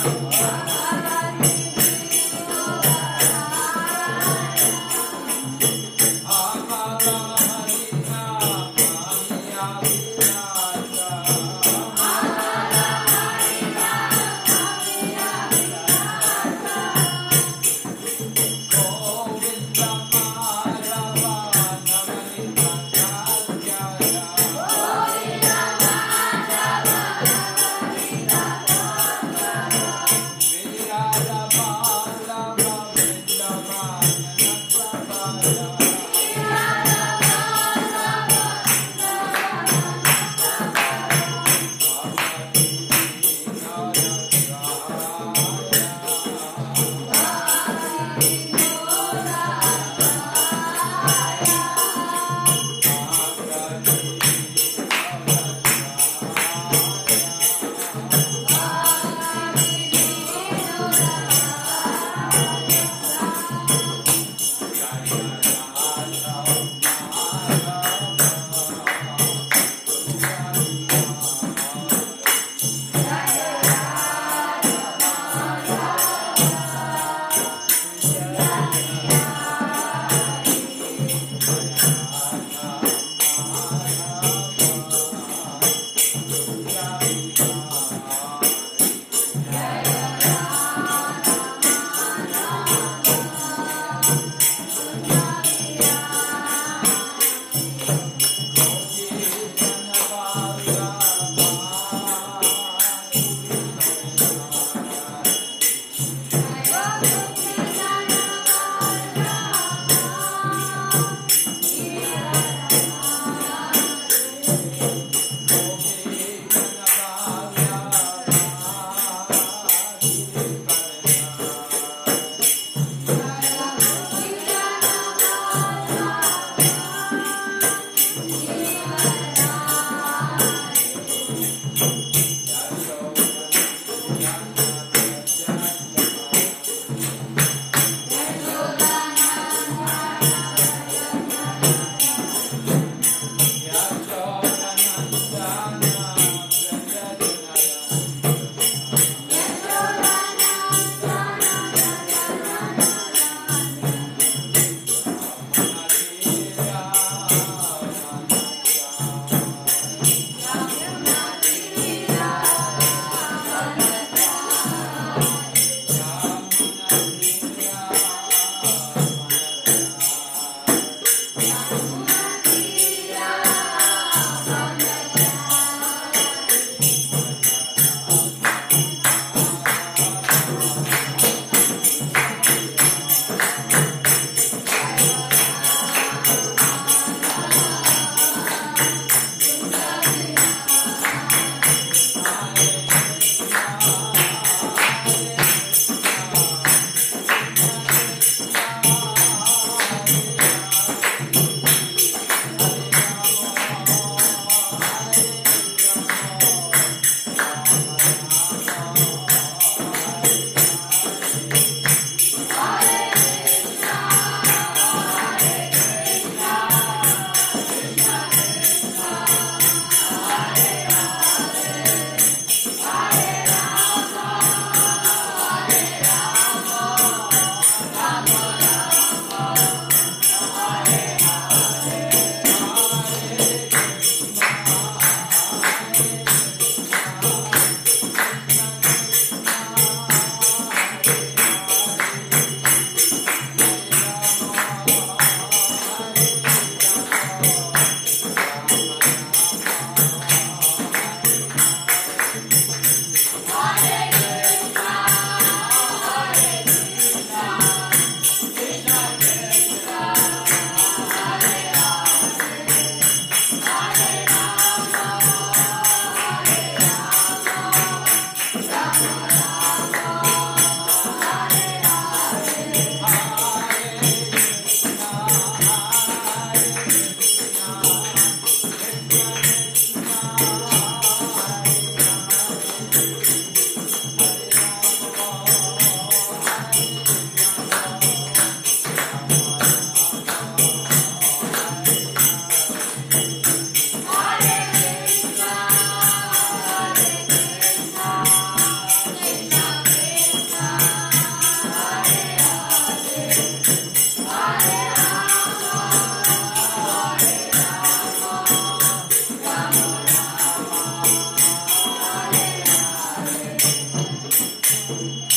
วิ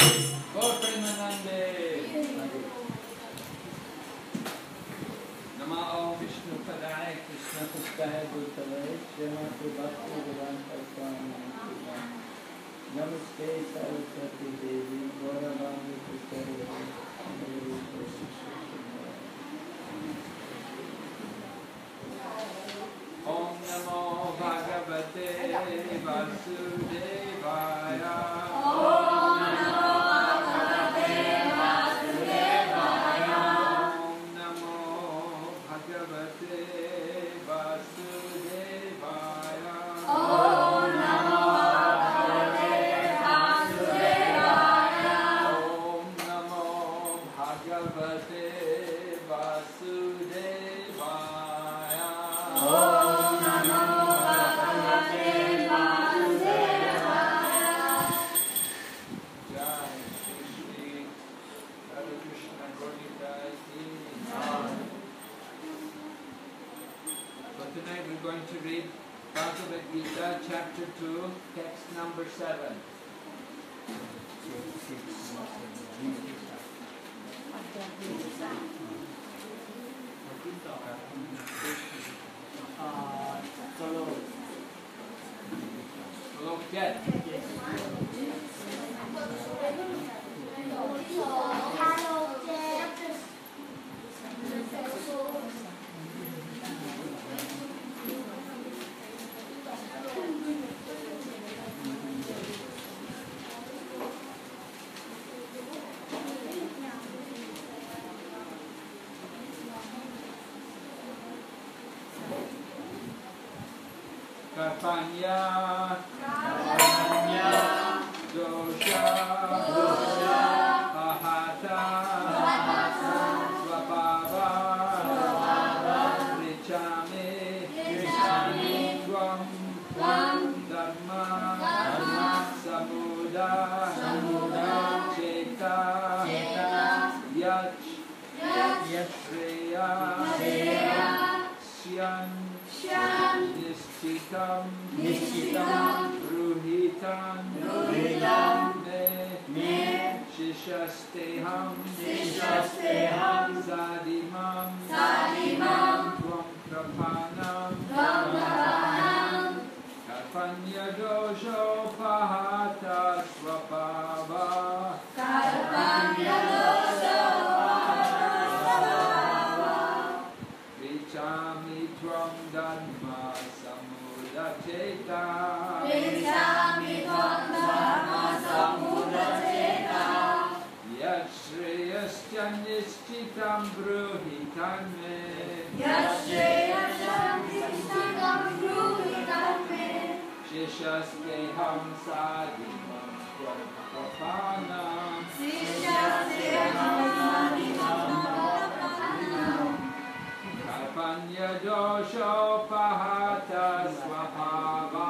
Gaur Premanande. Nama Om Vishnu Padaya Krishna Pustaya Bhutale Srimati Bhakti Vedanta Swami Namaste Saraswati Devi Gauravani Pustaya Om Namo Bhagavate Vasudevaya. Tonight we're going to read Bhagavad Gita, chapter 2, text number 7. Look at Karpanya, dosha, pahata, svabhava, richame, tvam, dharma, samuda, cheta, yach, shreya, syan, Nishchitam, Ruhitam, Me, Shishasteham, Sadimam, Tvam Prapanam, Karpanya dosho pahata svabhava, Vichami tvam dharma samudacheta, Yashreyasya nishchitam bruhitan me, Shishasteham sadimam tvam prapanam, Karpanya dosho pahata svabhava,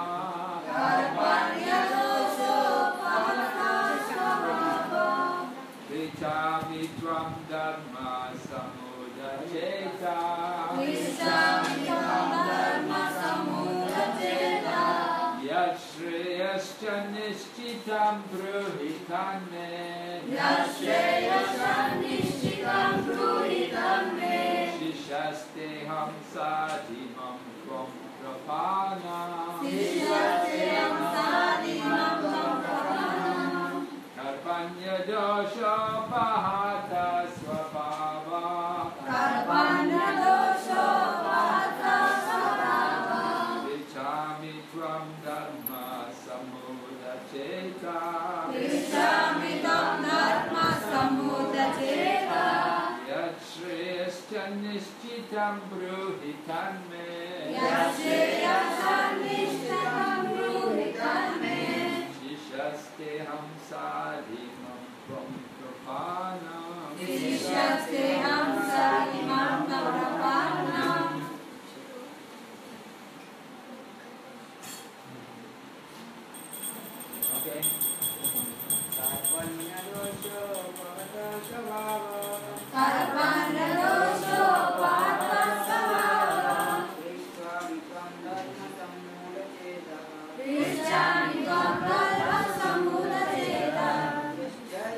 Vichami tvam dharma samudacheta, Yashreyasya nishchitam bruhitan me, Shishasteham sadimam tvam prapanam, Karpanya dosha pahata svabhava, Vichami tvam dharma samudacheta, Yashreyasya nishchitam bruhitan me, Shishasteham sadimam tvam prapanam, Okay. Karpanya dosho pahata svabhava, Vishwami tvam dharma samudacheta,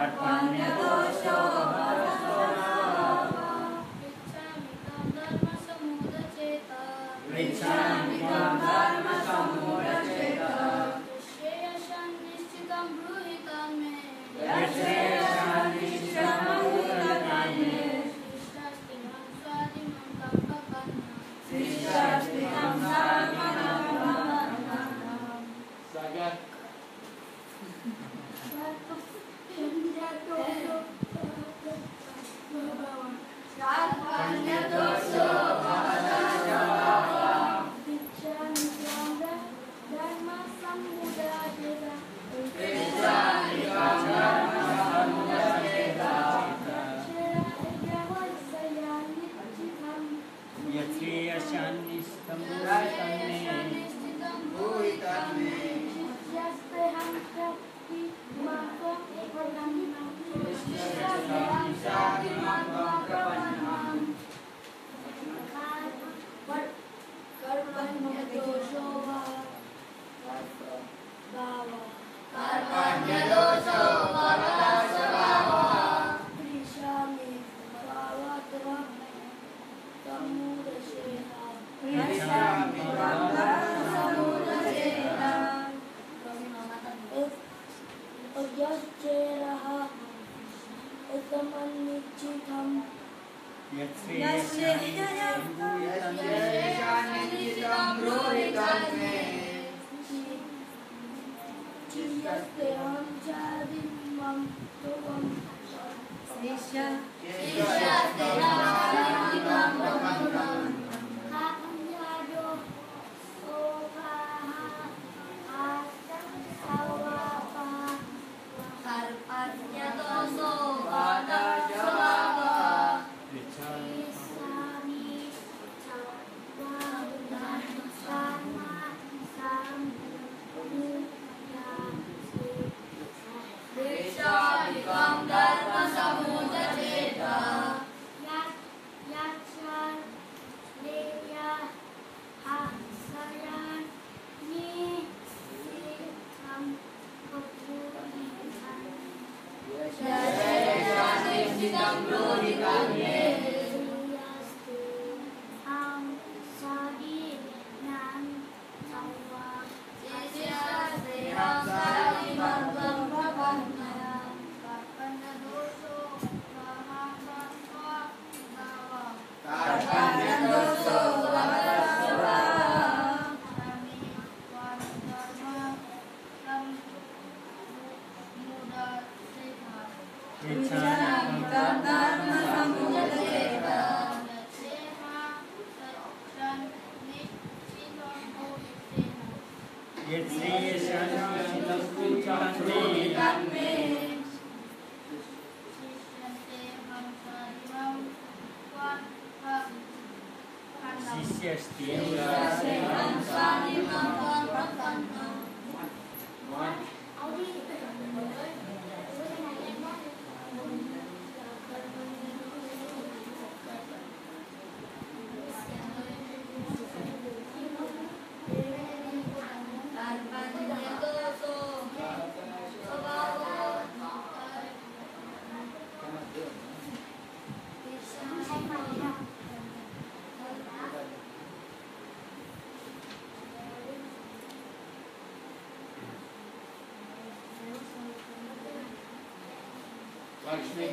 Lakshmi.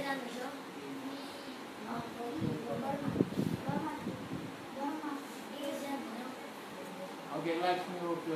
Okay, Lakshmi, okay.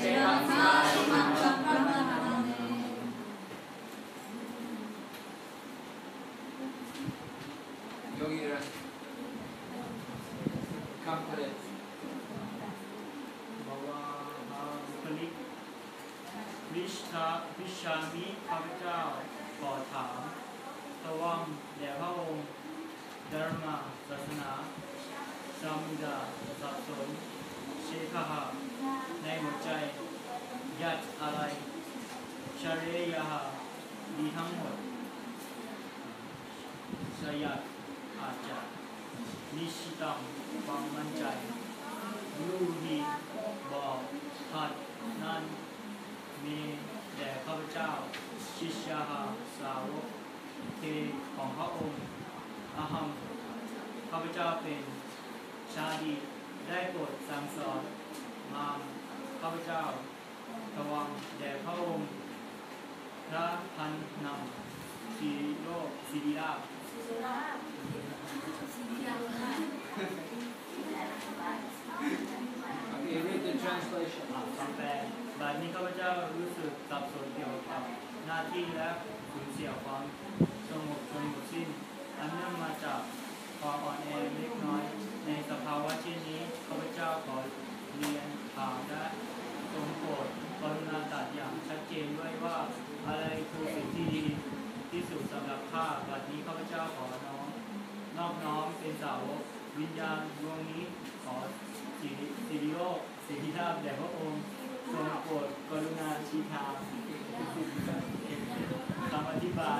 Yogira, complete. วิชามิข้าพเจ้าขอถามตะวังแด่พระองค์ธรรมศาสนาจำดาสับสนเชคหะในหัวใจยัดอะไรชาเรยาดีทั้งหมดสยัดอาจจะนิชิตังความมั่นใจรูดีบอกหัดนั้นมีแด่ข้าพเจ้าชิชยาสาวกเทของพระองค์อาหัมข้าพเจ้าเป็นชาดีได้โปรดสั่งสอนมามข้าพเจ้าตะวังแด่พระองค์พระพันนำสีโลกศิริราช Okay, read the translation. คำแปลบัดนี้ข้าพเจ้ารู้สึกสับสนเกี่ยวกับหน้าที่และสูญเสียความสงบจนหมดสิ้นอันเนื่องมาจากความอ่อนแอเล็กน้อยในสภาวะเช่นนี้ข้าพเจ้าขอเรียนถามและทรงโปรดกรุณาตรัสอย่างชัดเจนด้วยว่าอะไรคือสิ่งที่ดีที่สุดสำหรับข้าบัดนี้ข้าพเจ้าขอนอบน้อมเป็นสาวกวิญญาณดวงนี้ขอสิริโลกสิริราชแด่พระองค์ทรงโปรดกรุณาชี้ทางคำอธิบาย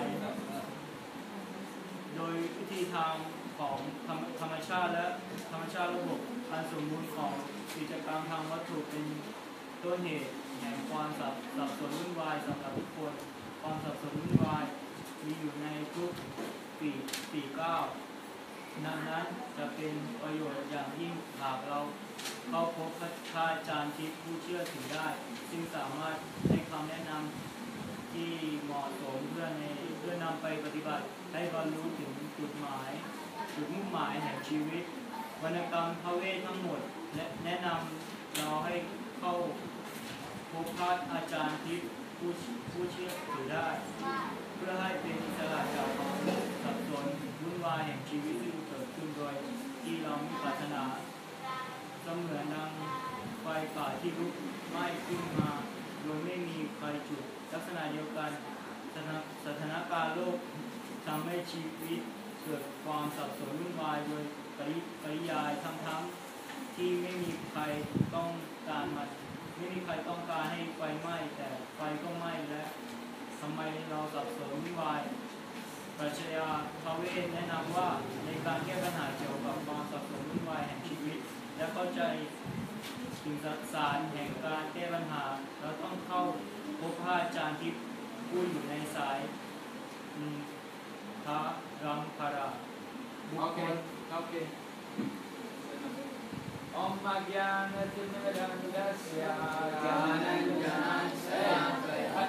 โดยวิธีทางของธรรมชาติและธรรมชาติระบบอันสมบูรณ์ของกิจกรรมทางวัตถุเป็นต้นเหตุแห่งความสับสนวุ่นวายสำหรับทุกคนความสับสนวุ่นวายมีอยู่ในทุกปีก้าวนั้นจะเป็นประโยชน์อย่างยิ่งหากเราเข้าพบพระอาจารย์ที่ผู้เชื่อถือได้ซึ่งสามารถให้คำแนะนำที่เหมาะสมเพื่อนำไปปฏิบัติให้บรรลุถึงจุดมุ่งหมายแห่งชีวิตวรรณกรรมพระเวททั้งหมดและแนะนำเราให้เข้าพบพระอาจารย์ที่ผู้เชื่อถือได้เพื่อให้เป็นอิสระจากความสับสนวุ่นวายแห่งชีวิตที่เกิดขึ้นโดยที่เราไม่ปรารถนาเสมือนดังไฟป่าที่ลุกไหม้ขึ้นมาโดยไม่มีไฟจุดลักษณะเดียวกันสถานการณ์โลกทำให้ชีวิตเกิดความสับสนวุ่นวายโดยปริยายทั้งที่ไม่มีใครต้องการให้ไฟไหม้แต่ไฟก็ไหม้และทำไมเราสับสนวุ่นวายปรัชญาพระเวทแนะนำว่าในการแก้ปัญหาเกี่ยวกับความสับสนวุ่นวายแห่งชีวิตและเข้าใจถึงสารแห่งการแก้ปัญหาเราต้องเข้าพบพระอาจารย์ที่ผู้อยู่ในสายพระรัมภารา Okay. Om Jnana-Timirandasya Jnana-Jnana-Shakaya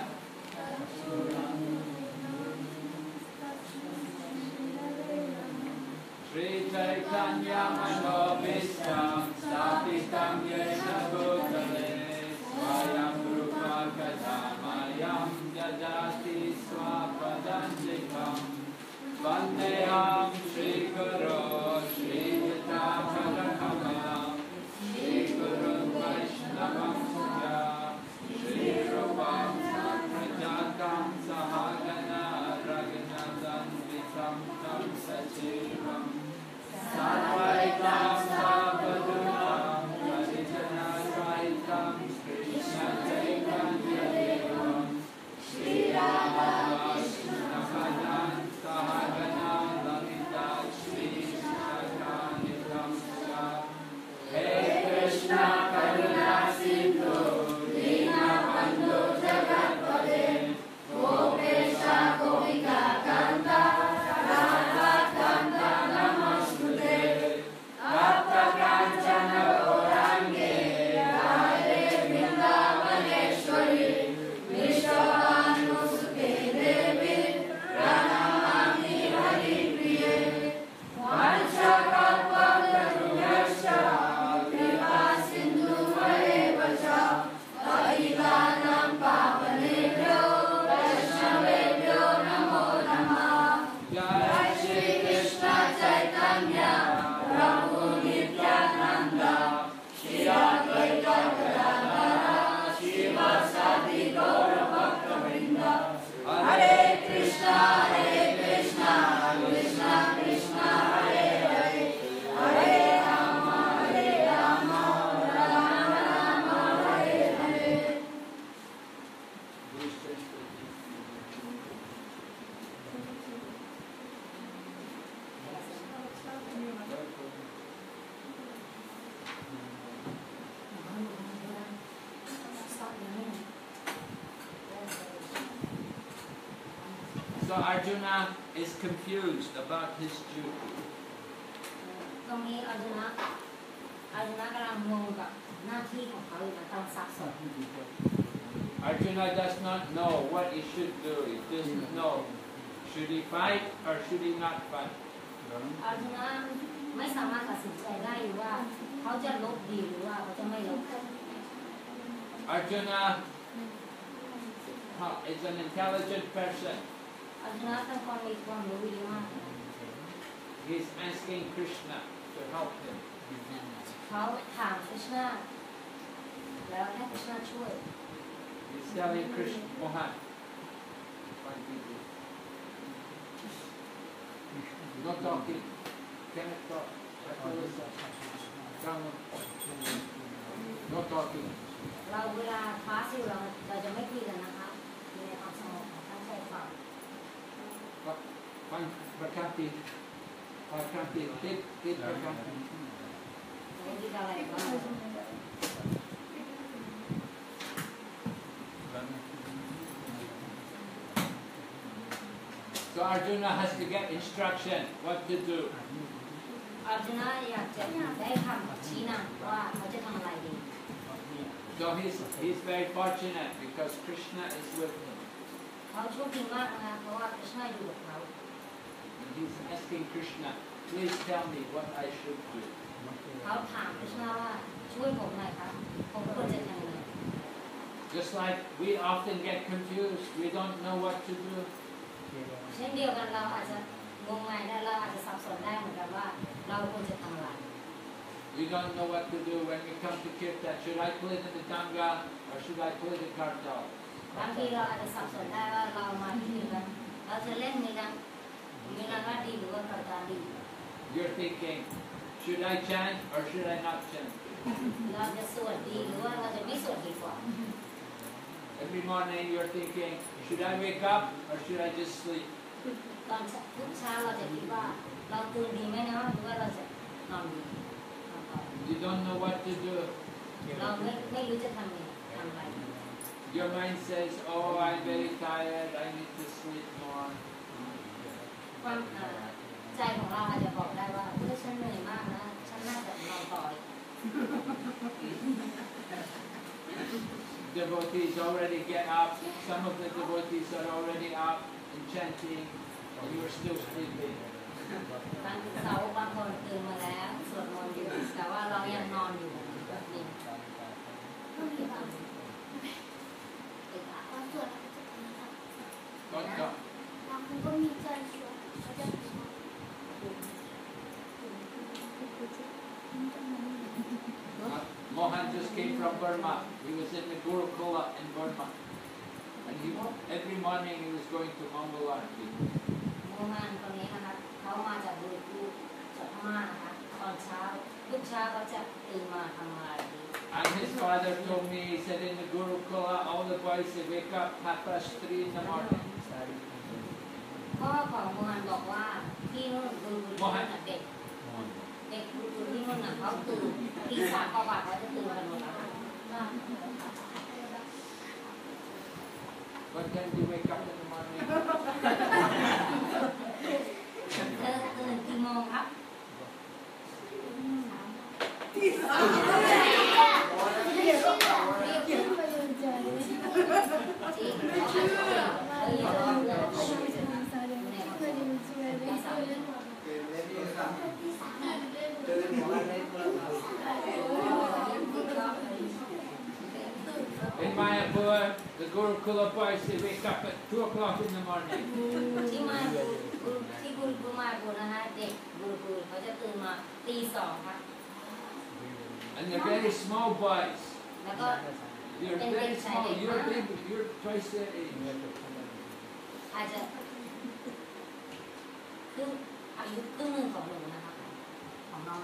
Shri Chaitanya-Manobhishtam Sthapitam Yena Bhutale Swayam Rupa Kadamayam Jajati Swapadantikam Vandeham Shri Guru Shri Yutam Shri Guru Vaishnavam Sudha Shri Rupam Sakrajatam Sahagana Raghunatam Vitam Tam Sachivam Sarvaitam Sabadutam Pradita So Arjuna is confused about his duty. ตรงนี้อาร์จุนะกำลังงงกับหน้าที่ของเขาอยู่นะกำลังสับสน Arjuna does not know what he should do. He doesn't know. Should he fight or should he not fight? อาร์จุนะไม่สามารถตัดสินใจได้ว่าเขาจะลบดีหรือว่าเขาจะไม่ลบ Arjuna is an intelligent person. อาร์จุนะเป็นคนมีความรู้ดีมาก He's asking Krishna to help him. เขาถามคริชนาแล้วให้คริชนาช่วย He's telling Krishna, Mohan, no talking. Cannot talk. No talking. เราเวลาคลาสอยู่เราจะไม่คุยกันนะคะอยู่ในความสงบตั้งใจฟัง Prakanti, take Prakanti. ไม่คิดอะไรบ้าง So Arjuna has to get instruction what to do. อาร์จุนะอยากจะได้คำชี้นำว่าเขาจะทำอะไรดี So he's very fortunate because Krishna is with him. เขาโชคดีมากนะคะเพราะว่าคริชนาอยู่กับเขา And he's asking Krishna, please tell me what I should do. เขาถามคริชนาว่าช่วยผมหน่อยครับผมควรจะทำยังไง Just like we often get confused, we don't know what to do. เช่นเดียวกันเราอาจจะงงงายได้เราอาจจะสับสนได้เหมือนกันว่าเราควรจะทำอะไร We don't know what to do when we come to Kirtan. Should I play the Tanga or should I play the Kartal? บางทีเราอาจจะสับสนได้ว่าเรามาที่นี่กันเราจะเล่นมีนังว่าดีหรือว่าประการดี You're thinking, should I chant or should I not chant? เราจะสวดดีหรือว่าเราจะไม่สวดดีกว่า Every morning you're thinking, should I wake up or should I just sleep? ตอนทุกเช้าเราจะคิดว่าเราตื่นดีไหมนะหรือว่าเราจะนอนดี You don't know what to do. เราไม่รู้จะทำอะไร Your mind says, oh, I'm very tired, I need to sleep more. ความใจของเราอาจจะบอกได้ว่าฉันเหนื่อยมากนะฉันน่าจะนอนต่อ Devotees already get up. Some of the devotees are already up and chanting, and you're still sleeping. บางเสาบางคนตื่นมาแล้วสวดมนต์อยู่แต่ว่าเรายังนอนอยู่แบบนี้ But Mohan just came from Burma. He was in the Gurukula in Burma. And every morning he was going to Mangalarti. โมฮันคนนี้นะคะเขามาจากบุรีจากพม่านะคะตอนเช้าทุกเช้าเขาจะตื่นมาทำอะไรดี And his father told me, he said in the Gurukula, all the boys, they wake up 3:30 in the morning. พ่อของโมฮันบอกว่าที่นู่นดูเด็กดูที่นู่นน่ะเขาตื่นตีสามกว่าเขาจะตื่นกันหมดแล้ว What time do you wake up in the morning? ตื่นกี่โมงครับ In Mayapur, the Gurukula boys, they wake up at 2 o'clock in the morning. ที่มาที่บุรีมาบุรีนะคะเด็กบุรีเขาจะตื่นมาตีสองครับ And they're very small boys. แล้วก็ You're very small. You're big. You're twice their age. อาจจะอายุครึ่งหนึ่งของหนูนะคะของน้อง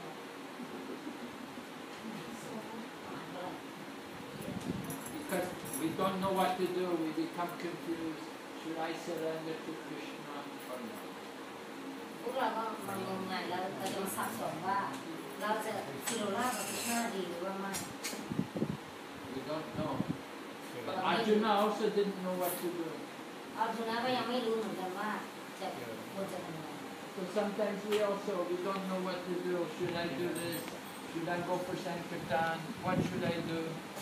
Because we don't know what to do, we become confused. Should I surrender to Krishna or not? พวกเราก็มันงงงายแล้วเราจะมาสับสนว่าเราจะซิโรล่ากับคริชนาดีหรือว่าไม่ We don't know. But Arjuna also didn't know what to do. เอาสุนัขก็ยังไม่รู้เหมือนกันว่าจะควรจะทำยังไง So sometimes we don't know what to do. Should I do this? Should I go for Sankirtan? What should I do?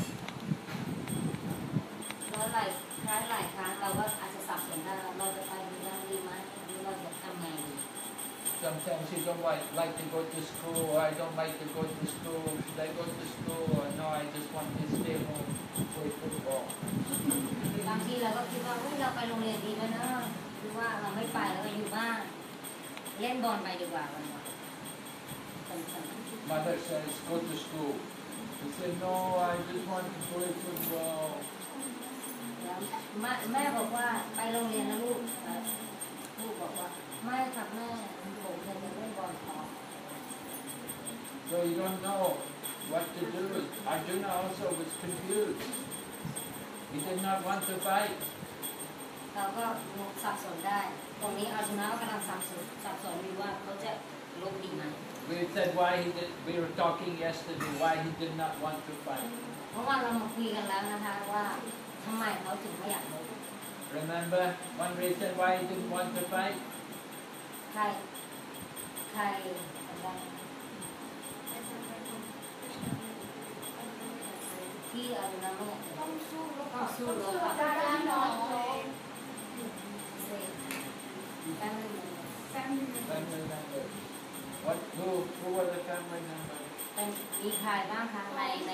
แล้วหลายครั้งเราก็อาจจะสับสนได้เราจะไปดีไหมหรือเราจะทำไงดี Sometimes you don't like to go to school, or I don't like to go to school. Should I go to school, or no, I just want to stay home, play football. บางทีเราก็คิดว่าเราไปโรงเรียนดีไหมนะหรือว่าเราไม่ไปเราก็อยู่บ้านเล่นบอลไปดีกว่าวัน Mother says, go to school. He said, no, I just want to play football. แม่บอกว่าไปโรงเรียนนะลูกบอกว่าไม่ครับแม่ผมจะเล่นบอลต่อ So you don't know what to do. Arjuna also was confused. He did not want to fight. เราก็สับสนได้ตรงนี้อาร์จุนะก็กำลังสับสนอยู่ว่าเขาจะลงดีไหม We said why we were talking yesterday why he did not want to fight. เพราะว่าเรามาคุยกันแล้วนะคะว่าทำไมเขาถึงไม่อยากลง Remember one reason why he didn't want to fight? ใครที่อาร์จุนะไม่อยากต้องสู้รบกับการนอน Family members. Who were the family members? เป็นมีใครบ้างคะใน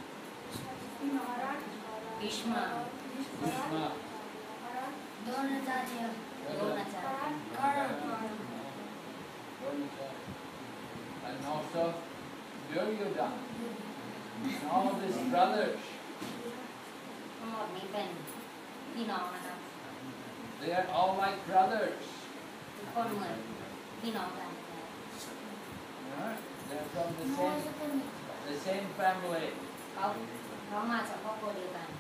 พิชมา Bhishma. โดนอาจารย์ And also Duryodhana. And all of his brothers. ทั้งหมดนี้เป็นพี่น้องนะครับ They are all like brothers. ทุกคนเหมือนพี่น้องกัน They're from the same family. เขามาจากครอบครัวเดียวกัน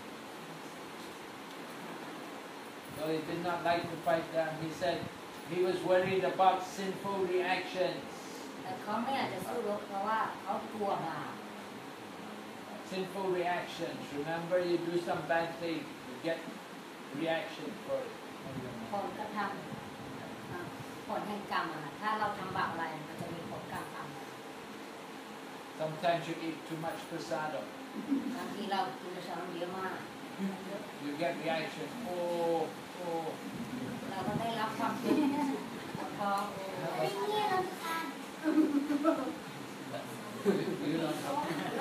So he did not like to fight them. He said he was worried about sinful reactions. แต่เขาไม่อยากจะสู้รบเพราะว่าเขากลัวบาป Sinful reactions. Remember, you do some bad thing, you get reaction for it. ผลกระทำผลแห่งกรรมอะถ้าเราทำบาปอะไรมันจะมีผลกรรมตามมา Sometimes you eat too much prasadam. บางทีเรากินประชาชนเยอะมาก You get reaction. Oh. เราก็ได้รับความทุกข์พอไม่เงี้ยเราทาน You don't have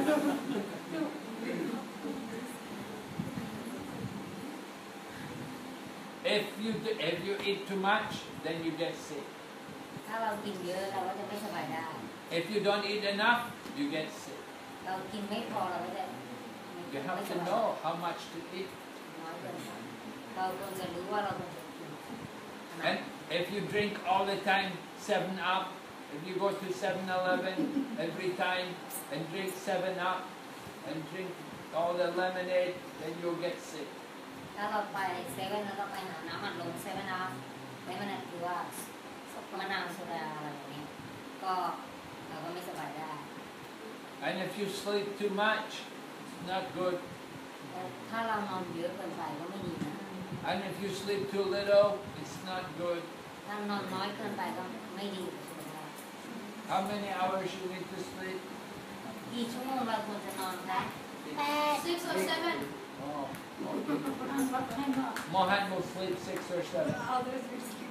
If you eat too much, then you get sick. ถ้าเรากินเยอะเราก็จะไม่สบายได้ If you don't eat enough, you get sick. เรากินไม่พอเราก็จะ You have to know how much to eat. น้อยเกินไปเราควรจะรู้ว่าเราควรจะกิน And if you drink all the time 7-Up, if you go to 7-Eleven every time and drink 7-Up and drink all the lemonade, then you'll get sick. ถ้าเราไปเซเว่นแล้วเราไปหาน้ำอัดลมเซเว่นอัพคือว่ามะนาวโซดาอะไรอย่างนี้ก็เราก็ไม่สบายได้ And if you sleep too much, it's not good. ถ้าเรานอนเยอะเกินไปก็ไม่ดีนะ And if you sleep too little, it's not good. ถ้านอนน้อยเกินไปก็ไม่ดี How many hours you need to sleep? กี่ชั่วโมงเราควรจะนอนคะ 6 or 7. Oh, okay. Mohan will sleep 6 or 7. Others will sleep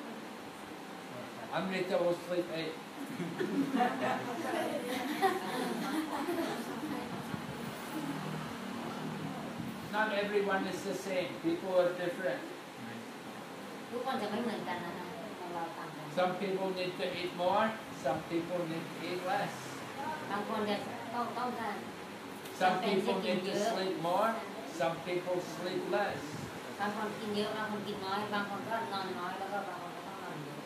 8. Amrita will sleep 8. Not everyone is the same. People are different. ทุกคนจะไม่เหมือนกันนะคะเราต่างกัน Some people need to eat more. Some people need to eat less. บางคนจะต้องการ Some people need to sleep more. Some people sleep less. บางคนกินเยอะบางคนกินน้อยบางคนก็นอนน้อยแล้วก็บางคนก็ต้องนอนเยอะ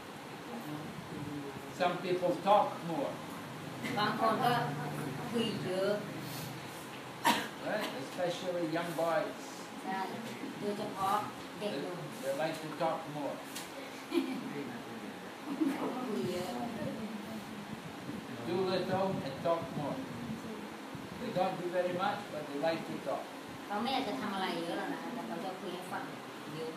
Some people talk more. บางคนก็คุยเยอะ Right? Especially young boys. นะโดยเฉพาะเด็กหนุ่ม They like to talk more. คุยเยอะ Do little and talk more. They don't do very much, but they like to talk. เขาไม่อยากจะทำอะไรเยอะหรอกนะแต่เขาจะคุยให้ฟังเยอะ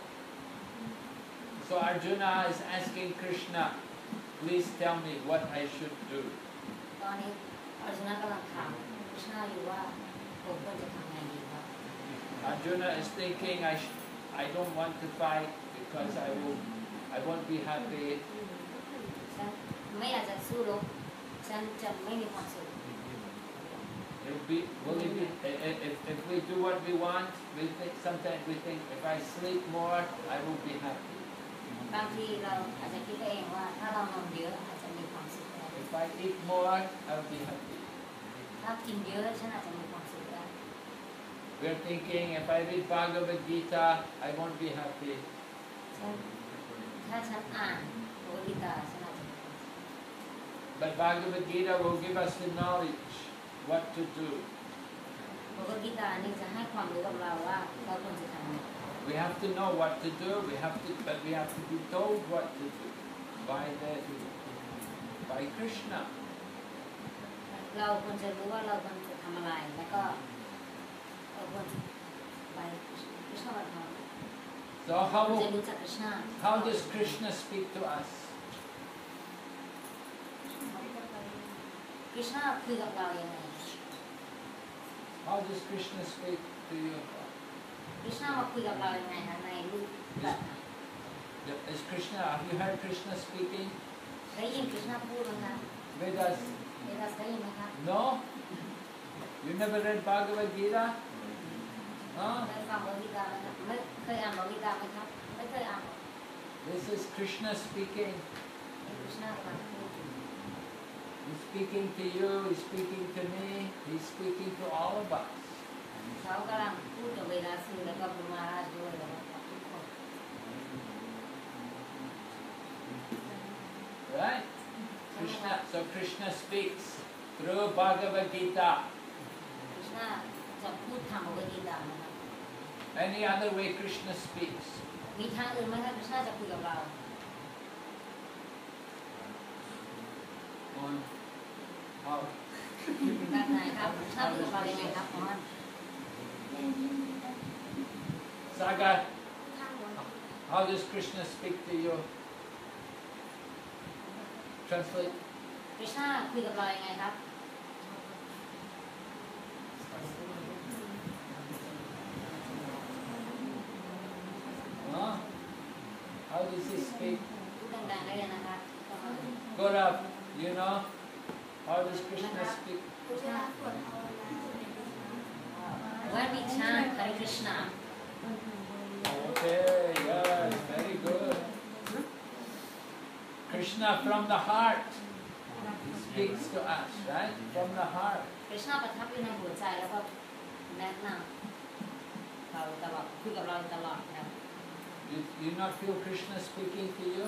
So Arjuna is asking Krishna, please tell me what I should do. ตอนนี้อารจุนกำลังถามคริชนาอยู่ว่าผมควรจะทำไงดีครับ Arjuna is thinking, I don't want to fight because I won't be happy. ฉันไม่อยากจะสู้รบฉันจะไม่มีความสุข If we do what we want, sometimes we think, if I sleep more, I will be happy. บางทีเราอาจจะคิดไปเองว่าถ้าเรานอนเยอะอาจจะมีความสุขได้ If I eat more, I will be happy. ถ้ากินเยอะฉันอาจจะมีความสุขได้ We're thinking, if I read Bhagavad Gita, I won't be happy. ถ้าฉันอ่านโอริตาฉันอาจจะมีความสุข But Bhagavad Gita will give us the knowledge what to do. โอริตานี่จะให้ความรู้กับเราว่าเราควรจะทำอะไร We have to know what to do. But we have to be told what to do by Krishna. เราควรจะรู้ว่าเราควรจะทำอะไรแล้วก็เราควรจะไปคริชนาวัฒน์ So ควรจะรู้จักคริชนา how does Krishna speak to us? คริชนาคุยกับเรายังไง How does Krishna speak to you? คริชนามาคุยกับเรายังไงคะในรูปแบบไหน Is Krishna? Have you heard Krishna speaking? ได้ยินคริชนาพูดไหมคะ Vedas? เดดัสได้ยินไหมคะ No? You never read Bhagavad Gita? Huh? ได้ฟังโอริตาไหมคะไม่เคยอ่านโอริตาไหมครับไม่เคยอ่าน This is Krishna speaking. คริชนากำลังพูด He's speaking to you, he's speaking to me, he's speaking to all of us. เขากำลังพูดกับเวลาสื่อแล้วก็บุมาราชด้วยแล้วก็ทุกคน Right? So Krishna speaks through Bhagavad Gita. คริชนาจะพูดทำโอริตาไหมคะ Any other way Krishna speaks? มีทางอื่นไหมคะคริชนาจะคุยกับเรา On how? แบบไหนครับคริชนาคุยกับเรายังไงครับพอน Sagar, how does Krishna speak to you? Translate. คริชนาคุยกับเรายังไงครับ Huh? How does he speak? พูดดังๆได้เลยนะคะ Gaurav, you know? How does Krishna speak? When we chant Hare Krishna Okay, yes, very good. Krishna from the heart speaks to us, right? From the heart. คริชนาประทับอยู่ในหัวใจแล้วก็แนะนำเราตลอดคุยกับเราตลอดครับ You not feel Krishna speaking to you?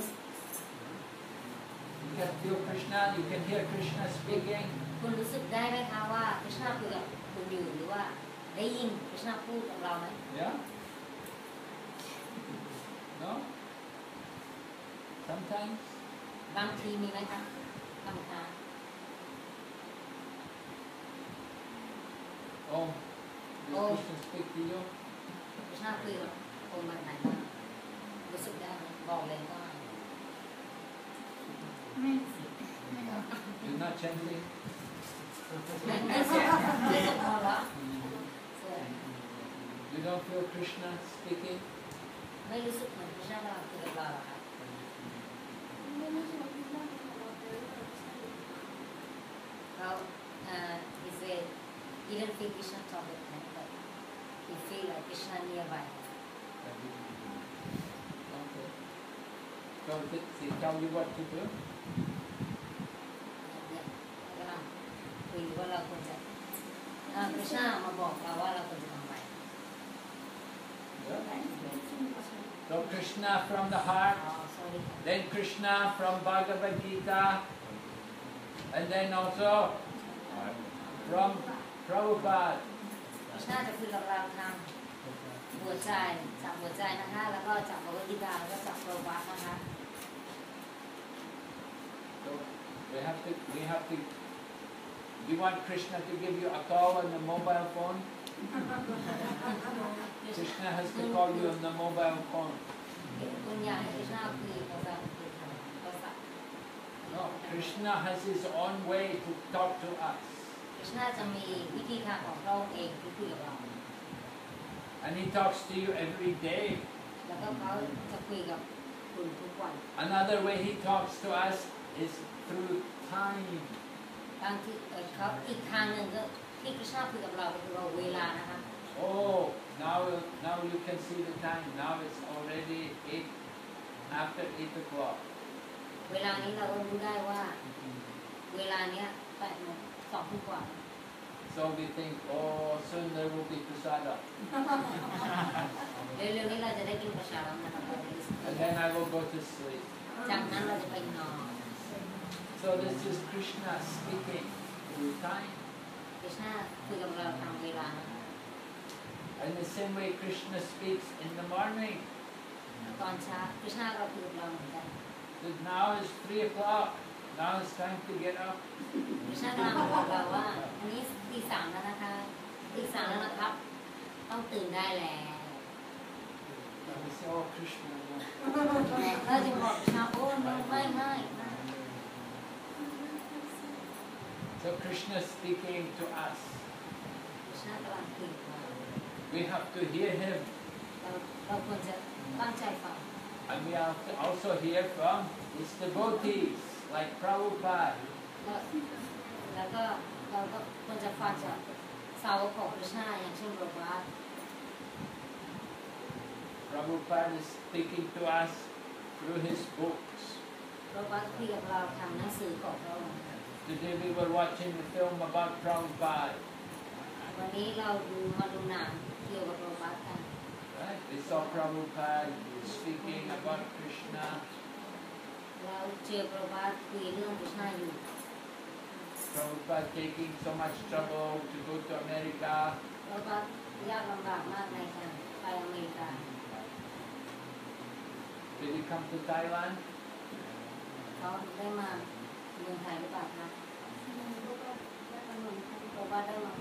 You can feel Krishna, you can hear Krishna speaking. คุณรู้สึกได้ไหมคะว่าคริชนาคุยกับคุณอยู่หรือว่าได้ยินคริชนาพูดกับเราไหม Yeah? No? Sometimes? บางทีมีไหมคะบางครั้ง Oh, does Krishna speak to you? คริชนาคุยกับคนแบบไหนบ้างรู้สึกได้ไหมบอกเลยว่า You're not chanting? ไม่สุดพอละ You don't feel Krishna speaking? ไม่รู้สึกเหมือนคริชนากำลังคุยกับเราหรอคะเรา he said he didn't feel Krishna talk with him but he feel like Krishna nearby Okay. So did they tell you what to do? เนี่ยกำลังคุยว่าเราควรจะคริชนามาบอกเราว่าเราควรจะทำอะไร So Krishna from the heart, อ๋อ sorry ค่ะ then Krishna from Bhagavad Gita, and then also from Prabhupada. คริชนาจะคุยกับเราทางหัวใจจากหัวใจนะคะแล้วก็จากพระวติกาแล้วก็จากโปรวัตนะคะ So we have to. Do you want Krishna to give you a call on the mobile phone? Krishna has to call you on the mobile phone. คุณอยากให้คริชนาคุยภาษาอังกฤษภาษา No, Krishna has his own way to talk to us. คริชนาจะมีวิธีทางของพระองค์เองที่คุยกับเรา And he talks to you every day. แล้วก็เขาจะคุยกับคุณทุกวัน Another way he talks to us is through time. บางทีเขาอีกทางหนึ่งก็ที่คริชนาคุยกับเราก็คือว่าเวลานะคะ Oh, now you can see the time. Now it's already 8, after 8 o'clock. เวลานี้เราก็รู้ได้ว่าเวลาเนี้ย8 โมง 2 ทุ่มกว่า So we think, oh, soon there will be prasada. เร็วๆนี้เราจะได้กินประชาแล้วนะคะ And then I will go to sleep. จากนั้นเราจะไปนอน So this is Krishna speaking through time. คริชนาคุยกับเราทางเวลานะคะ And the same way Krishna speaks in the morning. ตอนเช้าคริชนาก็คุยกับเราเหมือนกัน That now is 3 o'clock. Now it's time to get up. คริชนากำลังบอกเราว่าอันนี้ตี 3แล้วนะคะตี 3แล้วนะครับ ต้องตื่นได้แล้ว And we say, oh, Krishna. No. เราจึงบอกคริชนาโอ้ไม่ So Krishna is speaking to us. คริชนากำลังคุยกับเรา We have to hear him. เราควรจะตั้งใจฟัง And we have to also hear from his devotees, like Prabhupada. แล้วก็เราก็ควรจะฟังจากสาวกของคริชนาอย่างเช่นโรบาร์ต Prabhupada is speaking to us through his books. โรบาร์ตคุยกับเราทางหนังสือของพระองค์ Today we were watching the film about Prabhupada. วันนี้เรามาดูหนังเกี่ยวกับโรบาร์ตกัน Right? We saw Prabhupada speaking about Krishna. เราเจอโรบาร์ตคุยเรื่องคริชนาอยู่ Prabhupada taking so much trouble to go to America. โรบาร์ตยากลำบากมากในการไปอเมริกา Did he come to Thailand? เขาได้มาเมืองไทยหรือเปล่าคะโรบาร์ตได้มา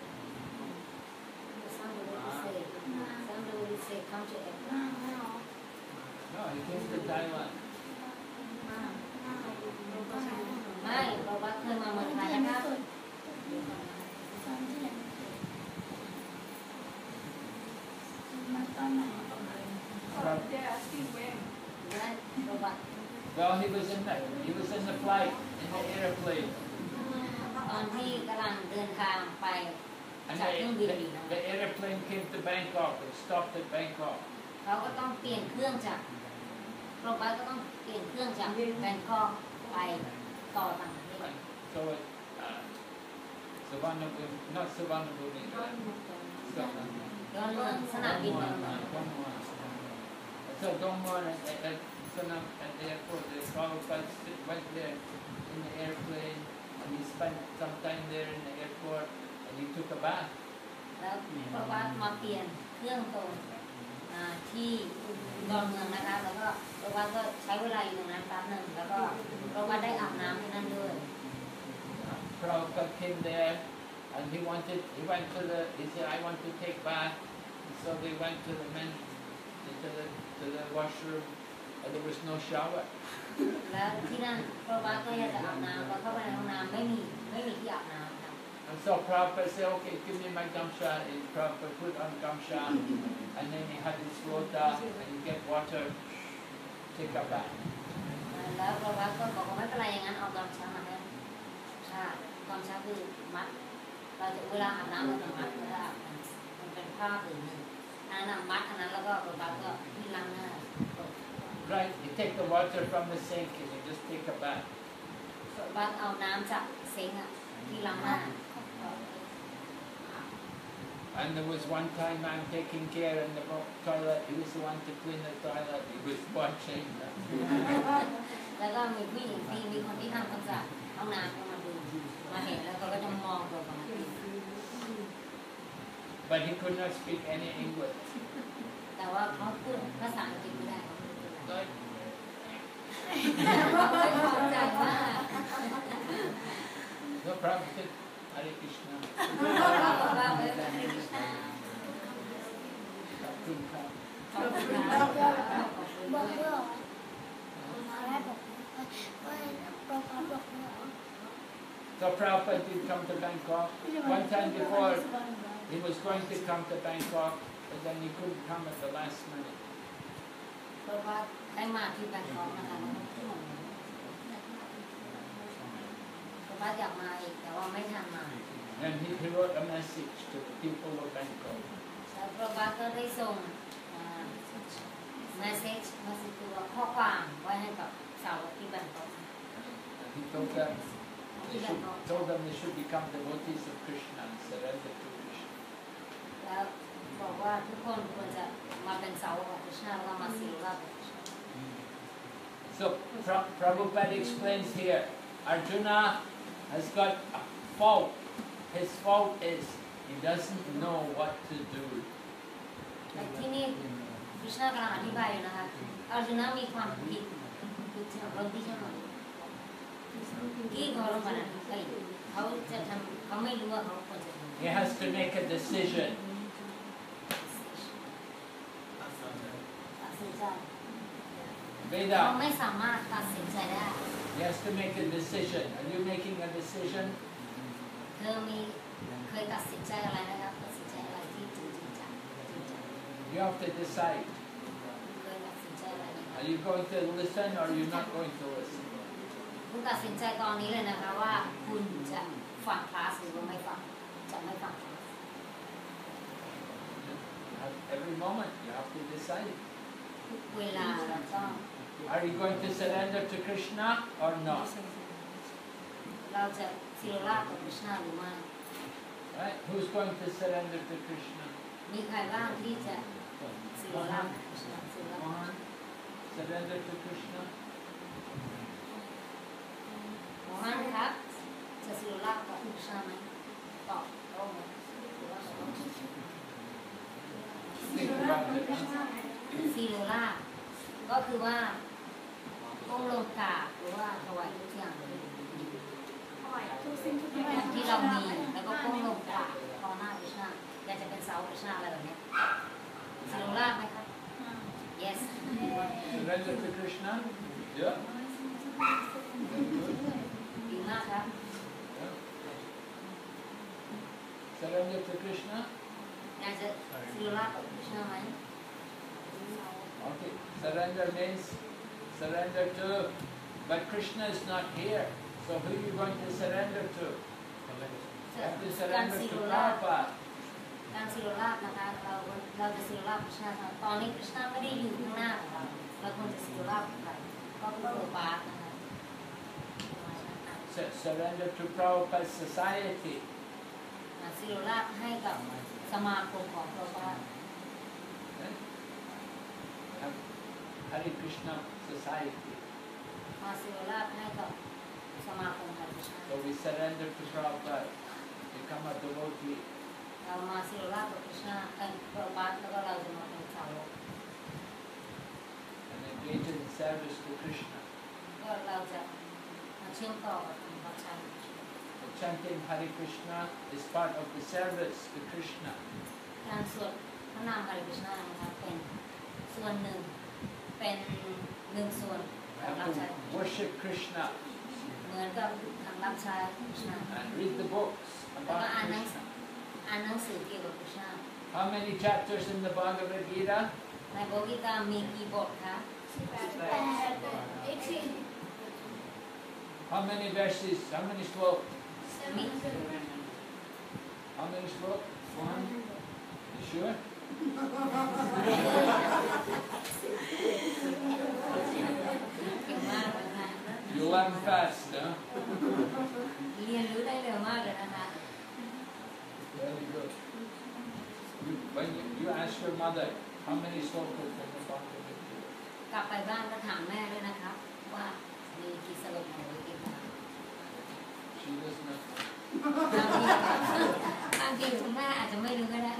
Somebody say come to April. No, he came to Thailand. ไม่โรบาร์ตเคยมาเมืองไทยนะคะ They're asking when. นั่นโรบาร์ต Well, he was in the flight, in the airplane. ตอนที่กำลังเดินทางไป And จากเครื่องบินอยู่นะ the airplane came to Bangkok. It stopped at Bangkok. เขาก็ต้องเปลี่ยนเครื่องจากโรบาร์ตก็ต้องเปลี่ยนเครื่องจากแบงกอกไปต่อต่างประเทศ So Suvarnabhumi, not Suvarnabhumi. ย้อนเมืองสนามบินดอนเมือง So Dongwon at the airport, the Prabhupada went there in the airplane and he spent some time there in the airport and he took a bath. แล้วโรบาร์ตมาเปลี่ยนเครื่องตรงที่ดอนเมืองนะคะแล้วก็โรบาร์ตก็ใช้เวลาอยู่ตรงนั้นแป๊บหนึ่งแล้วก็โรบาร์ตได้อาบน้ำที่นั่นด้วย Prabhupada came there and he said, I want to take bath. And so they went to the men, to the washroom and there was no shower. แล้วที่นั่นโรบาร์ตก็อยากจะอาบน้ำแล้วเข้าไปในห้องน้ำไม่มีที่อาบน้ำค่ะ And so Prabhupada said, okay, give me my gamsha. And Prabhupada put on gamsha and then he had his lota and you get water, take a bath. แล้วโรบาร์ตก็บอกว่าไม่เป็นไรอย่างนั้นเอากำช้ามาให้ใช่กำช้าคือมัดเราจะเวลาอาบน้ำเราจะมัดเวลาอาบน้ำมันเป็นผ้าผืนหนึ่งอันนั้นมัดอันนั้นแล้วก็โรบาร์ตก็ที่ล้างหน้า Right, you take the water from the sink and you just take a bath. โรบาร์ตเอาน้ำจากเซิงค์ที่ล้างหน้า And there was one time I'm taking care in the toilet, he was the one to clean the toilet, he was watching. แล้วก็มีผู้หญิงที่มีคนที่ทำความสะอาดห้องน้ำก็มาดูมาเห็นแล้วก็จะมองโรบาร์ต But he could not speak any English. แต่ว่าเขาพูดภาษาอังกฤษไม่ได้ Like, เขาไม่เข้าใจว่า no problem. Hare Krishna. เขาบอกว่าเออ Prabhupada did come to Bangkok. One time before, he was going to come to Bangkok, but then he couldn't come at the last minute. เพราะว่าได้มาที่แบงกอกนะคะเพราะว่าอยากมาอีกแต่ว่าไม่ทันมา And he wrote a message to the people of Bangkok. แล้วพระบาทก็ได้ส่งเมสเซจตัวข้อความไว้ให้กับชาวที่แบงกอก And he told them they should become devotees of Krishna and surrender to Krishna. แล้วบอกว่าทุกคนควรจะมาเป็นสาวกของพระเจ้าแล้วมาศิลปะ So Prabhupada explains here, Arjuna has got a fault. His fault is he doesn't know what to do. แต่ที่นี่พระเจ้ากำลังอธิบายอยู่นะคะอาร์จุนมีความผิดคือเราที่ใช่ไหมที่เขาลงมาเขาจะทำเขาไม่รู้ว่าเขาควรจะทำ He has to make a decision. ตัดสินใจ Veda, เขาไม่สามารถตัดสินใจได้ he has to make a decision. Are you making a decision? เธอมีเคยตัดสินใจอะไรนะครับตัดสินใจอะไรที่จริงจัง You have to decide. เคยตัดสินใจอะไรนะครับ Are you going to listen or are you not going to listen? คุณตัดสินใจตอนนี้เลยนะคะว่าคุณจะฟังคลาสหรือว่าไม่ฟังจะไม่ฟัง Every moment you have to decide. ทุกเวลาเราต้อง Are you going to surrender to Krishna or not? เราจะศิลปะกับพระเจ้าหรือไม่ Right? Who's going to surrender to Krishna? มีใครบ้างที่จะศิลปะกับพระเจ้าศิลปะ Surrender to Krishna? หมอฮันครับจะศิลปะกับพระเจ้าไหมตอบโอ้โห Think about it. ศิลปะก็คือว่าก้มลงกราบหรือว่าถวายทุกอย่างที่เรามีแล้วก็ก้มลงกราบต่อหน้าพระเจ้าอยากจะเป็นเสาพระเจ้าอะไรแบบนี้ศิลปะไหมครับ yes Surrender to Krishna? Yeah. ดีมากครับ Yeah. Surrender to Krishna? อยากจะศิลปะกับพระเจ้าไหม Okay. Surrender means surrender to, but Krishna is not here. So who are you going to surrender to? You have to การ surrender ศิ to ลปะ Prabhupada. การศิลปะนะคะเราจะศิลปะพระเจ้าตอนนี้พระเจ้าไม่ได้อยู่ข้างหน้าของเราเราควรจะศิลปะกับใครก็คือพระบาทนะคะ Surrender to Prabhupada's society. ศิลปะให้กับสมาคมของพระบาท Hare Krishna society. มาศิลปะให้กับสมาคมของพระเจ้า So we surrender to Prabhupada, become a devotee. เรามาศิลปะกับพระเจ้าพระบาทแล้วก็เราจะมาเป็นสาวก and engage in service to Krishna. ก็เราจะมาเชื่อมต่อกับพระเจ้า Chanting Hare Krishna is part of the service to Krishna. การสวดพระนามหริकृष्णाนะคะเป็นส่วนหนึ่งเป็นหนึ่งส่วน We ของรับ have ใช้ to worship Krishna เหมือนกับทางรับใช้พระเจ้า and read the books แล้วก็ about อ่านหนัง Krishna. สือเกี่ยวกับพระเจ้า How many chapters in the Bhagavad Gita? ในโบกิตามีกี่บทคะ How many verses? How many slokas? มี How many slokas? One. You sure? เก่งมากเลยนะคะ You learn fast, huh? เรียนรู้ได้เร็วมากเลยนะคะ Very good. When you ask your mother, how many slokas in the Bhagavad Gita? กลับไปบ้านก็ถามแม่ด้วยนะคะว่ามีกี่สรุปในโบกิตา She does not. บางทีคุณแม่อาจจะไม่รู้ก็ได้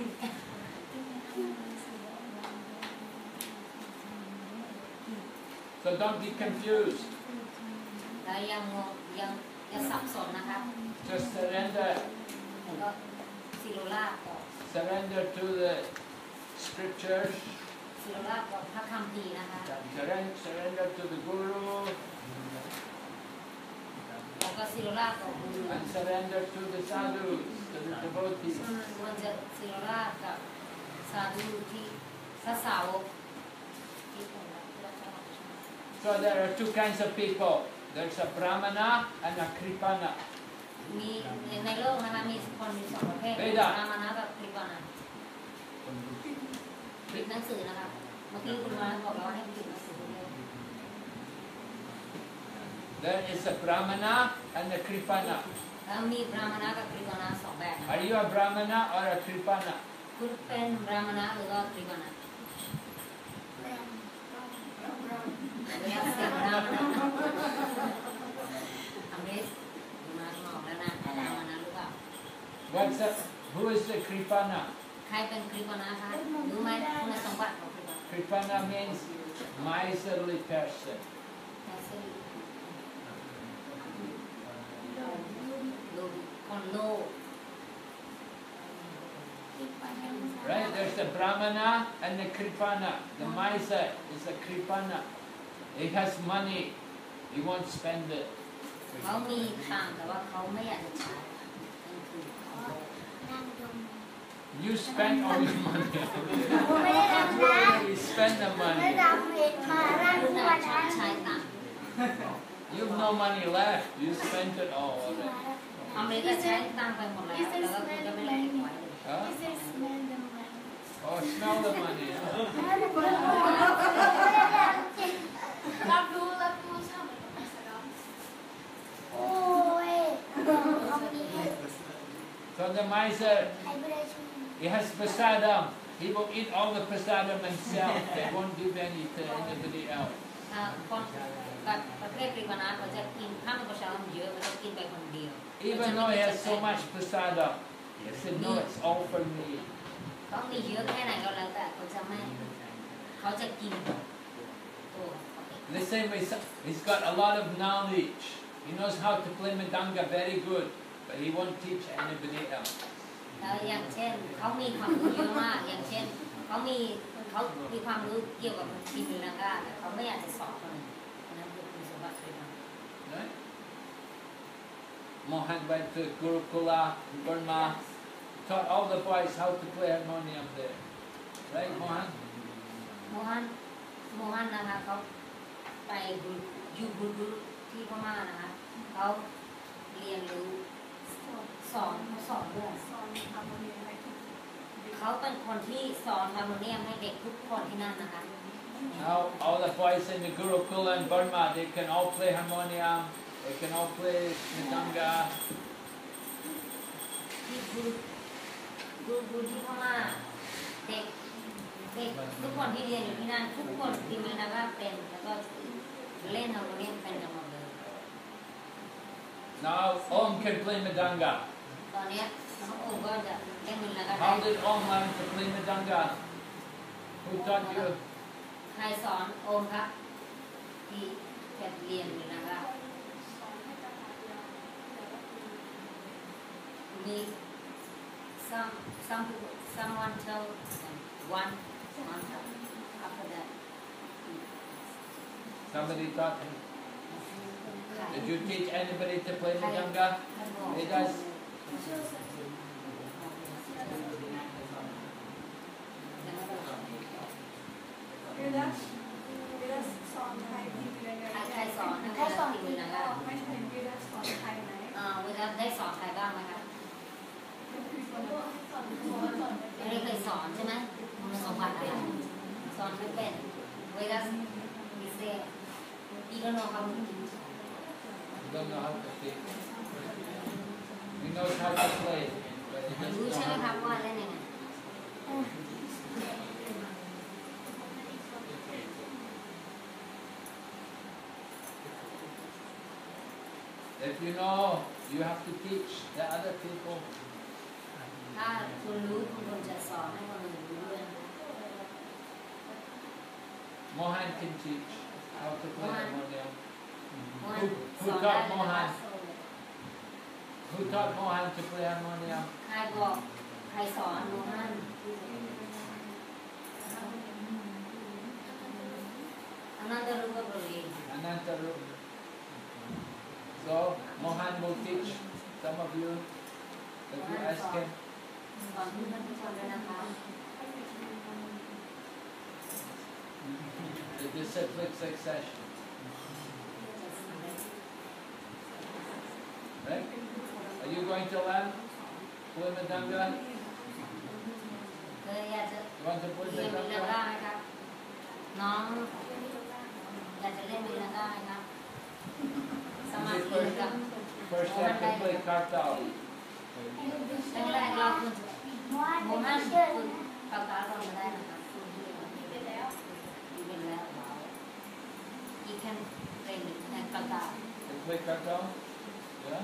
So don't be confused. แล้วยังสับสนนะคะ Just surrender. แล้วก็ศิลปะต่อ Surrender to the scriptures. ศิลปะต่อพระคัมภีร์นะคะ Surrender to the Guru. ก็ซิโรรากับมือ and surrender to the sadhus, to the devotees. มันจะซิโรรากับซาดูที่พระสาวกที่คนละ So there are two kinds of people. There's a brahmana and a kripana. มีในโลกนะคะมีคนมีสองประเภทรามานะกับคริปานะปิดหนังสือนะคะเมื่อกี้คุณมาบอกเราให้ปิดหนังสือเดียว There is a brahmana and a kripana. แล้วมีบราหมณะกับคริปานะสองแบบนะ Are you a brahmana or a kripana? คุณเป็นบราหมณะหรือว่าคริปานะเรียกเสียงบราหมณะอังกฤษมาบอกแล้วนะบราหมณะหรือเปล่า What's that? Who is the kripana? ใครเป็นคริปานะคะรู้ไหมคุณสมบัติของคริปานะ Kripana means miserly person. คนโลภ Right? There's the brahmana and the kripana. The miser is a kripana. He has money. He won't spend it. เขามีตังค์แต่ว่าเขาไม่อยากจะใช้นั่นคือ You spend all your money. ไม่ได้ทำนะ You spend the ไม่ money. ทำเห็ดมาร่างคุณทุกอาวัจนจะนะใช้ตังค์ You have no money left. You spent it all already. อเมริกาใช้ตังค์ไปหมดแล้วแล้วก็คุณก็ไม่ได้เก็บไว้เลย Huh? Is there smell the money? Oh, smell the money. Huh? รับรู้ชอบโอ้ยเขาไม่ได้ So the miser, ใครไม่ได้ช่วย he has prasadam. He will eat all the prasadam himself. They won't give any to anybody else. คนแบบประเภทปริมาณเขาจะกินถ้ามันประชาชนเยอะมันจะกินไปคนเดียว Even though he has so much prasadam, he said, no, it's all for me. ต้องมีเยอะแค่ไหนก็แล้วแต่เขาจะไม่เขาจะกินตัว The same way, he's got a lot of knowledge. He knows how to play Madanga very good, but he won't teach anybody else. แล้วอย่างเช่นเขามีความรู้เยอะมากอย่างเช่นเขามีความรู้เกี่ยวกับทีมนังกาแต่เขาไม่อยากจะสอนคนอื่นนั่นคือคุณสมบัติของ Right? Mohan went to Gurukula in Burma, taught all the boys how to play harmonium there. Right, Mohan? โมฮันนะคะเขาไปอยู่บุที่พม่านะคะเขาเรียนรู้สอนด้วยเขาเป็นคนที่สอนฮาร์โมเนียมให้เด็กทุกคนที่นั่นนะคะ Now all the boys in the Gurukula in Burma, they can all play harmonium, they can all play Madanga. ที่บุที่พม่าเด็กทุกคนที่เรียนอยู่ที่นั่นทุกคนที่มีนะคะเป็นแล้วก็เล่นฮาร์โมเนียมเป็นกันหมดเลย Now Om can play Madanga. ตอนนี้น้องโอมก็จะเล่นมินแล้วก็ How did Om learn to play Madanga? Who taught you? ใครสอนโอมครับที่จะเรียนมินนะคะมี someone tell one after that Somebody taught him. ใคร Did you teach anybody to play Madanga? He does. เวลาสอนไทยที่เรียนใครสอนใครสอนที่มินนะคะไม่ใช่เวลาสอนไทยไหนเวลาได้สอนใครบ้างไหมคะไม่ได้เคยสอนใช่ไหมคุณสมบัติอะไรสอนไม่เป็นเวลาดิเซ่อีกโนเขา He don't know how to teach. He knows how to play, but he รู้ doesn't ใช่ไหม know ครับ how ว่าเล่นยังไง If you know, you have to teach the other people. ถ้าคุณรู้คุณควรจะสอนให้คนอื่นรู้ด้วย Mohan can teach how to play Mohan. harmonium. เพราะว่า Who สอนได้ taught เลยนะคะ Mohan? Who taught Mohan to play harmonium? ใครบอกใครสอนโมฮันอันนั้นจะรู้ว่าบริเวณ Anantaru. So Mohan will teach some of you if you ask him. สอนท่านผู้ชมด้วยนะคะ The disciplic succession. Right? Are you going to learn Pulimadanga? เคยอยากจะ You want to เรียนมีเรื่อง Pulimadanga? ได้ไหมครับ น้องอยากจะเล่นมีเรื่องได้ไหมครับ สมาธิกับ First you have to play kartal. แรกๆเราคุณว่าโมจะฮันเชื่อคุณเกาตาเรามาได้นะครับคุณที่เป็นแล้วเป็นแล้วว้าว you can play it and เกาตา You play kartal? Yeah?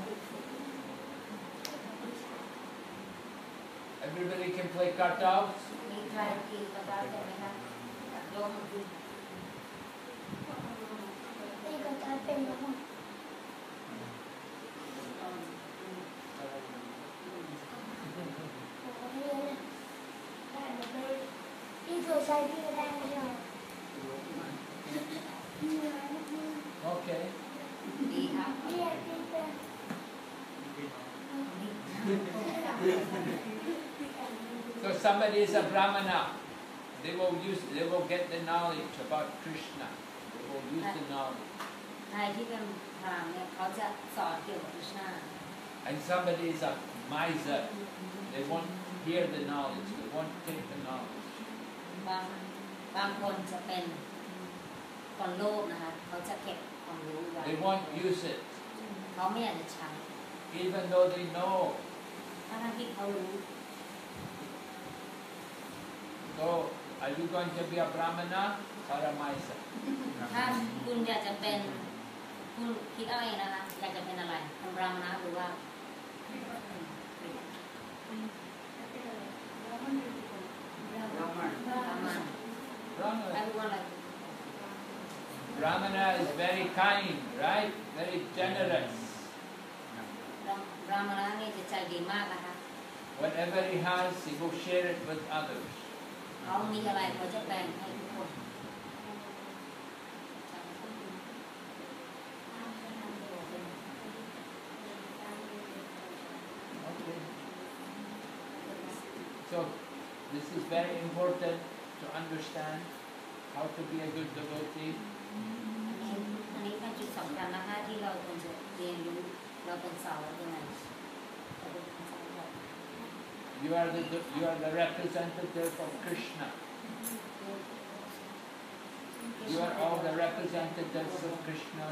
Everybody can play kartal? มีใครที่เกาตาได้ไหมครับยกมือขึ้นนี่ก็จะเป็นแบบว่าโอ้ยได้หมดเลยพี่ตัวใช้พี่ก็ได้ไม่ใช่หรอ Okay. ดีครับพี่อยากพี่เป็น So somebody is a brahmana. They will get the knowledge about Krishna. They will use the knowledge. ใครที่เป็นพรามเนี่ยเขาจะสอนเกี่ยวกับคริชนา And somebody is a miser. They won't hear the knowledge. They won't take the knowledge. บางคนจะเป็นคนโลภนะคะเขาจะเก็บความรู้ไว้ They won't use it. เขาไม่อยากจะใช้ Even though they know. ทั้งที่เขารู้ So, are you going to be a brahmana or a miser? ถ้าคุณอยากจะเป็นคุณคิดเอาเองนะคะอยากจะเป็นอะไรเป็นบรามณะหรือว่า Brahman. Brahmana. Everyone like Brahmana is very kind, right? Very generous. บรามณะนี่จะใจดีมากนะคะ Whatever he has, he will share it with others. เขามีอะไรเขาจะแบ่งให้ทุกคน Okay. So, this is very important to understand how to be a good devotee. อันนี้เป็นจุดสำคัญนะคะที่เราควรจะเรียนรู้เราเป็นสาวยังไง You are the representative of Krishna. You are all the representatives of Krishna.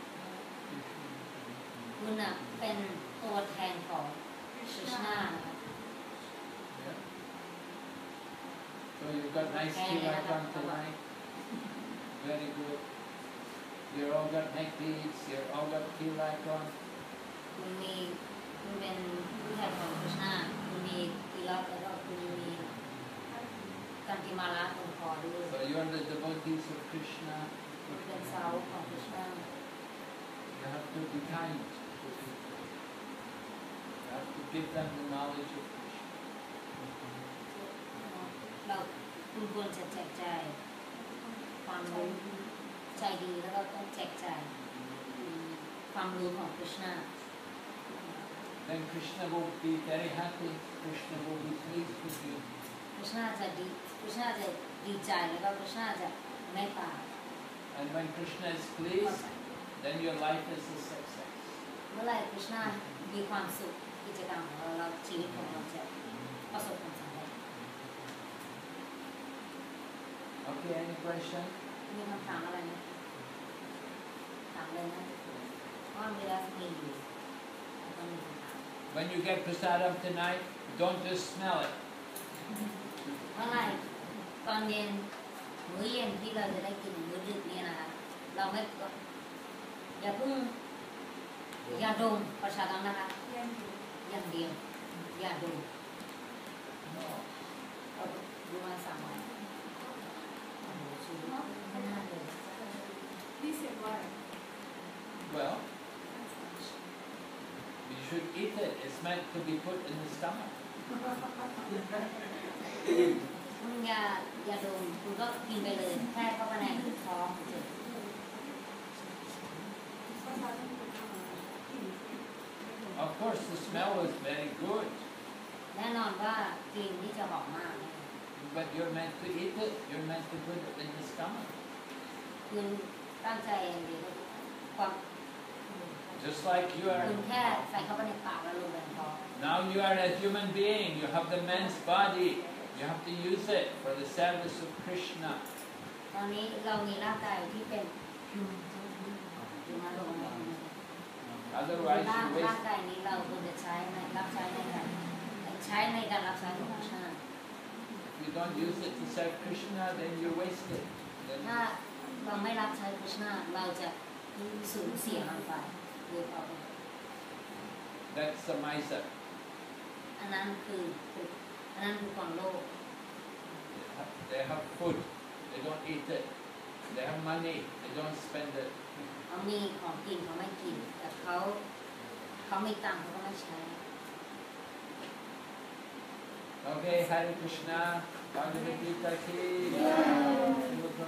คุณน่ะเป็นตัวแทนของคริชนานะคะ Yeah. So you've got nice tilak on tonight. Very good. You all got neck beads. You all got tilak on. คุณเป็นผู้แทนของคริชนาคุณมีกีฬาแล้วก็คุณมีกันติมาลาตรงคอด้วย So you are the devotees of Krishna. คุณเป็นสาวของคริชนา You have to be kind. You have to give them the knowledge of Krishna. เราคุณควรจะแจกจ่ายความรู้ใจดีแล้วก็ต้องแจกจ่ายความรู้ของคริชนา Then Krishna will be very happy. Krishna will be pleased with you. คริชนาจะดีใจแล้วก็คริชนาจะเมตตา And when Krishna is pleased, then your life is a success. เมื่อไหร่คริชนามีความสุขกิจกรรมของเราชีวิตของเราจะประสบความสำเร็จ Okay, any question? มีคำถามอะไรไหมถามเลยนะเพราะเวลามีอยู่ต้องมีคำถาม When you get prasadam tonight, don't just smell it. เมื่อไหร่ตอนเย็นมื้อเย็นที่เราจะได้กินมื้อดึกเนี่ยนะคะเราไม่อย่าเพิ่งอย่าดมประชาธิปไตยนะคะอย่างเดียวอย่าดมเราดูมา3 วันโอ้โหชีวิตไม่น่าเลย This is why. Well, you should eat it. It's meant to be put in the stomach. คุณอย่าดมคุณก็กินไปเลยแค่เข้าไปในท้องเฉย Of course, the smell is very good, แน่นอนว่ากลิ่นนี่จะหอมมากนะคะ but you're meant to eat it. You're meant to put it in the stomach. คุณตั้งใจอย่างเดียวความ Just like you คุณ are. แค่ใส่เข้าไปในปากแล้วรู้เลยพอ Now you are a human being. You have the man's body. You have to use it for the service of Krishna. ตอนนี้เรามีร่างกายที่เป็นอยู่มาลงมา Otherwise, ร่าง you ร่าง waste. กายนี้เราควรจะใช้ในรับใช้ในการรับใช้ของชาติ If you don't use it to serve Krishna, then you waste it. ถ้า Then เราไม่รับใช้พุทธาเราจะสูญเสียมันไปโดยเปล่า that's the miser. อันนั้นคือความโลภ They have food. They don't eat it. They have money. They don't spend it. เขามีของกินเขาไม่กินแต่เขามีตังค์เขาก็ไม่ใช้ Okay, Hare Krishna. Bhagavad Gita ki.